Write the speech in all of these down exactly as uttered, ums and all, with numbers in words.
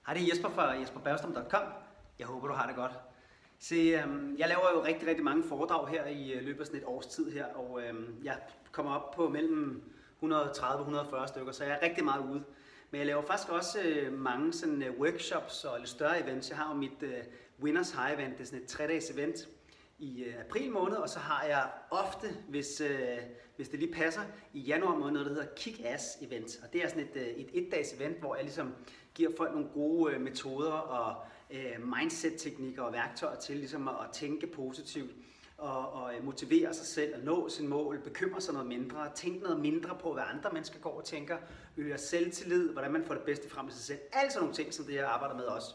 Hej, det er Jesper fra jesper bergstrøm punktum com. Jeg håber, du har det godt. Se, øhm, jeg laver jo rigtig, rigtig mange foredrag her i løbet af sådan et års tid her, og øhm, jeg kommer op på mellem et hundrede og tredive og et hundrede og fyrre stykker, så jeg er rigtig meget ude. Men jeg laver faktisk også øh, mange sådan, øh, workshops og lidt større events. Jeg har jo mit øh, Winners High Event, det er sådan et tre-dages event i øh, april måned, og så har jeg ofte, hvis, øh, hvis det lige passer, i januar måned noget, der hedder Kick-Ass Event. Og det er sådan et, øh, et et-dages event, hvor jeg ligesom giver folk nogle gode øh, metoder og øh, mindset-teknikker og værktøjer til ligesom at, at tænke positivt og, og motivere sig selv at nå sin mål, bekymre sig noget mindre, tænke noget mindre på, hvad andre mennesker går og tænker, øger selvtillid, hvordan man får det bedste frem i sig selv. Alle sådan nogle ting, som det jeg arbejder med også.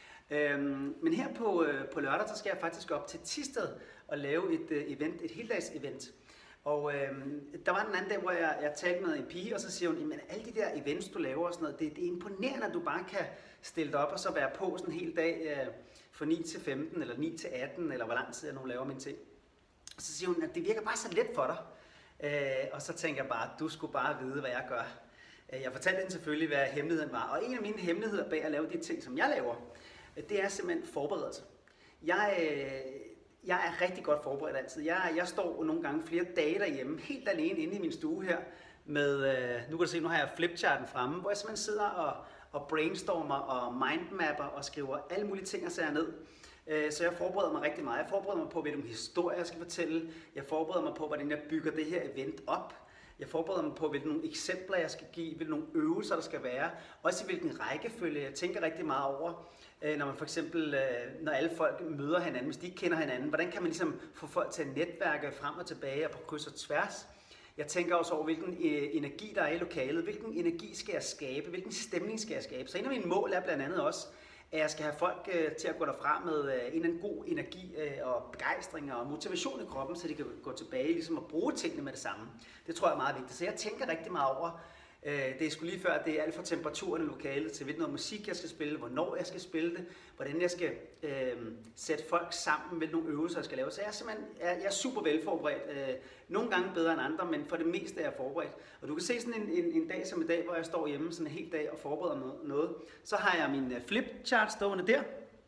Øhm, men her på, øh, på lørdag, så skal jeg faktisk op til Thisted og lave et øh, event, et heldags event. Og øh, der var en anden dag, hvor jeg, jeg talte med en pige, og så siger hun, at alle de der events, du laver og sådan noget, det, det er imponerende, at du bare kan stille dig op og så være på sådan en hel dag øh, fra ni til femten, eller ni til atten, eller hvor lang tid jeg nu laver mine ting. Og så siger hun, at det virker bare så let for dig. Øh, og så tænker jeg bare, at du skulle bare vide, hvad jeg gør. Jeg fortalte hende selvfølgelig, hvad hemmeligheden var. Og en af mine hemmeligheder bag at lave de ting, som jeg laver, det er simpelthen forberedelse. Jeg, øh, jeg er rigtig godt forberedt altid. Jeg, jeg står nogle gange flere dage derhjemme, helt alene inde i min stue her, med, øh, nu kan du se, nu har jeg flipcharten fremme, hvor jeg simpelthen sidder og, og brainstormer og mindmapper og skriver alle mulige ting og sager ned. Øh, så jeg forbereder mig rigtig meget. Jeg forbereder mig på, hvilke historier jeg skal fortælle. Jeg forbereder mig på, hvordan jeg bygger det her event op. Jeg forbereder mig på, hvilke nogle eksempler jeg skal give, hvilke nogle øvelser der skal være, også i hvilken rækkefølge. Jeg tænker rigtig meget over, når man for eksempel, når alle folk møder hinanden, hvis de ikke kender hinanden, hvordan kan man ligesom få folk til at netværke frem og tilbage og på kryds og tværs. Jeg tænker også over, hvilken energi der er i lokalet, hvilken energi skal jeg skabe, hvilken stemning skal jeg skabe. Så en af mine mål er blandt andet også, at jeg skal have folk til at gå derfra med en eller anden god energi og begejstring og motivation i kroppen, så de kan gå tilbage ligesom og bruge tingene med det samme. Det tror jeg er meget vigtigt. Så jeg tænker rigtig meget over, det er sgu lige før, det er alt fra temperaturen i lokalet til hvilken noget musik jeg skal spille, hvornår jeg skal spille det, hvordan jeg skal øh, sætte folk sammen, hvilke nogle øvelser jeg skal lave. Så jeg er simpelthen jeg er super velforberedt. Øh, nogle gange bedre end andre, men for det meste er jeg forberedt. Og du kan se sådan en, en, en dag som i dag, hvor jeg står hjemme sådan en hel dag og forbereder noget. Så har jeg min flipchart stående der.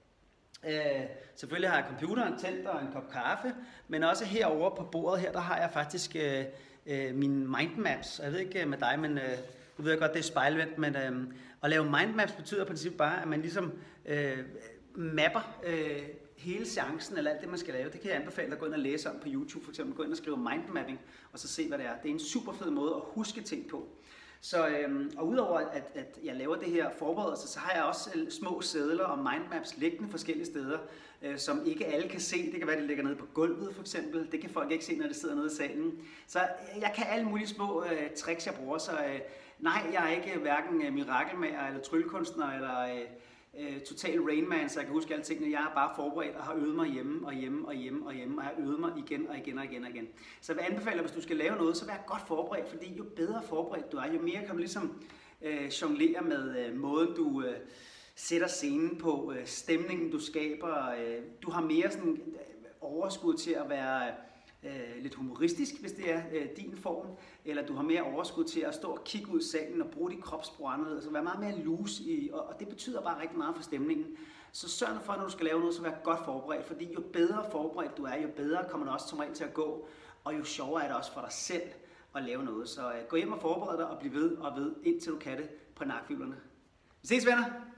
Øh, selvfølgelig har jeg computeren tændt og en kop kaffe, men også herovre på bordet her, der har jeg faktisk øh, øh, mine mindmaps. Jeg ved ikke med dig, men øh, du ved godt, det er spejlvendt, men øh, at lave mindmaps betyder i princippet bare, at man ligesom øh, mapper øh, hele seancen eller alt det, man skal lave. Det kan jeg anbefale dig at gå ind og læse om på YouTube, for eksempel gå ind og skrive mindmapping, og så se, hvad det er. Det er en super fed måde at huske ting på. Så, øhm, og udover at, at jeg laver det her forberedelse, så har jeg også små sedler og mindmaps liggende forskellige steder, øh, som ikke alle kan se. Det kan være, at de ligger nede på gulvet for eksempel. Det kan folk ikke se, når de sidder nede i salen. Så jeg kan alle mulige små øh, tricks, jeg bruger. Så øh, nej, jeg er ikke hverken mirakelmager eller tryllekunstner eller øh, øh, total Rainman, så jeg kan huske alle tingene. Jeg er bare forberedt og har øvet mig hjemme og hjemme og hjemme og hjemme, og jeg har øvet mig igen og igen og igen og igen. Så jeg vil anbefale, hvis du skal lave noget, så vær godt forberedt, fordi jo bedre forberedt du er, jo mere kan du ligesom øh, jonglere med øh, måden, du øh, sætter scenen på, øh, stemningen du skaber. Øh, du har mere sådan øh, overskud til at være øh, lidt humoristisk, hvis det er øh, din form, eller du har mere overskud til at stå og kigge ud i salen og bruge dit kropssprog anderledes, altså være meget mere loose i, og, og det betyder bare rigtig meget for stemningen. Så sørg nu for, når du skal lave noget, så vær godt forberedt, fordi jo bedre forberedt du er, jo bedre kommer det også som regel til at gå, og jo sjovere er det også for dig selv at lave noget. Så øh, gå hjem og forbered dig og bliv ved og ved, indtil du kan det på nakfivlerne. Vi ses, venner!